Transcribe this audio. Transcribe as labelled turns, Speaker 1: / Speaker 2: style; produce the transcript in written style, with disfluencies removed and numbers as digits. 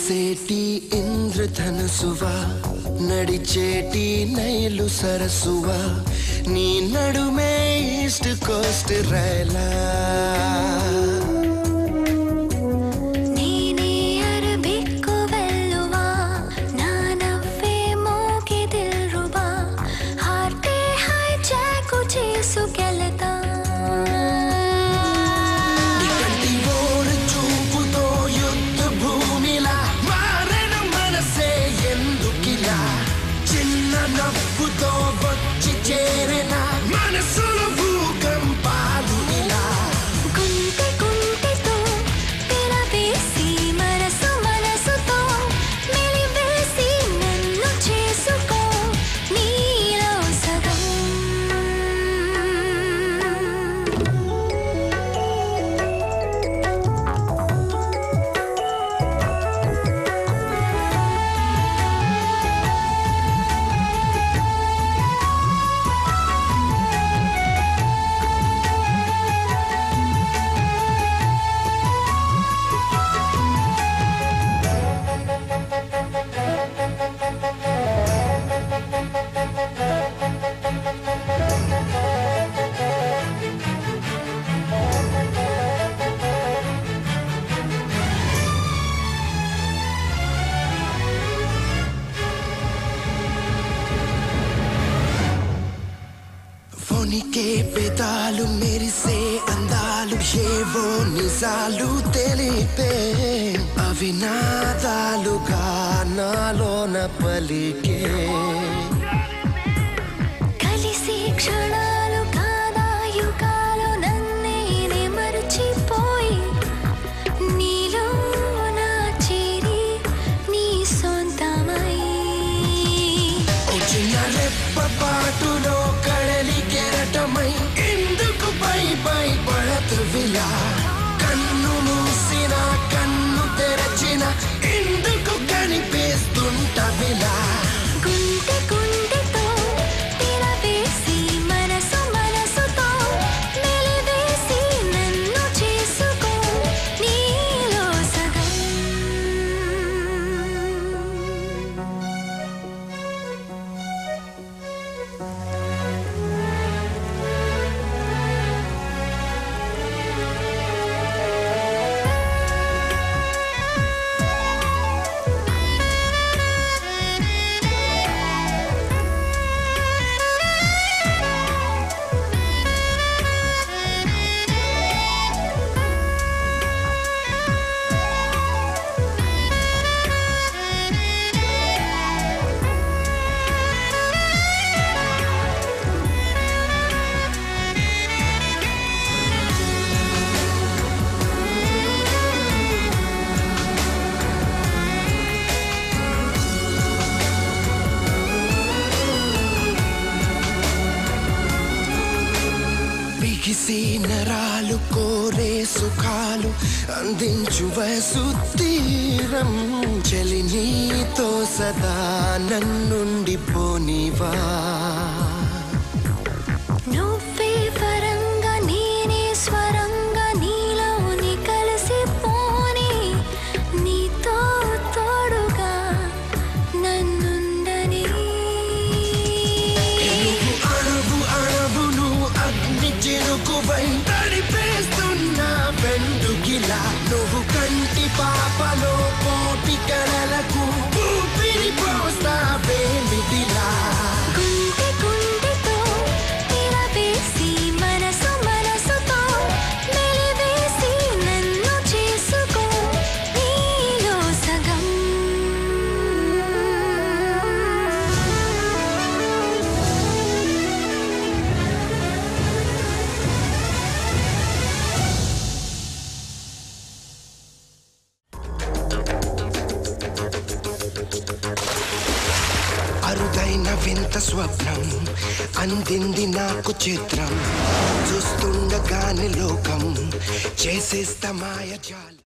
Speaker 1: మెరిసేటి ఇంద్రధనుసువా నడిచేటి నైలు సరసువా నీ నడుమే east Coast Raila నీకే పెదాలు మెరిసే అందాలు ఏవో నిజాలు తెలిపే అవి నాదాలుగా నాలోన పలికే
Speaker 2: కలిసి క్షణాలు కాదా యుగాలు నన్నే మరచిపోయి నీలో నా చేరి నీ సొంతమై
Speaker 1: చిన్న రెప్ప పాటులో ఎందుకు పై పడతువిలా కన్ను మూసిన కన్ను తెరచిన ఎందుకు కనిపిస్తుంటవిలా
Speaker 2: గుండె గుండెతో తిరవేసి మనసు మనసుతో మెలివేసి నన్ను చేసుకో నీలో సగం
Speaker 1: బిగిసి నరాలు కోరే సుఖాలు అందించు వయసు తీరం చెలి నీతో సదా నన్నుండి పోనివా
Speaker 2: నువ్వే వరంగా నేనే స్వరంగా నీలోని కలిసి పోని నీతో తోడుగా నన్నుండని
Speaker 1: అణువు అణువును అగ్ని చిరుకువై తడిపేస్తున్నా వెండుకిలా నువ్వు కంటి పాపలో కోటి కలలకు ఊపిరి పోస్తావేమిటిలా
Speaker 2: గుండె గుండెతో తిరవేసి మనసు మనసుతో మెలివేసి నన్ను చేసుకో నీలో సగం
Speaker 1: అరుదైన వింత స్వప్నం అందింది నాకు చిత్రం చూస్తుండగాని లోకం చేసేస్తా మాయజాలం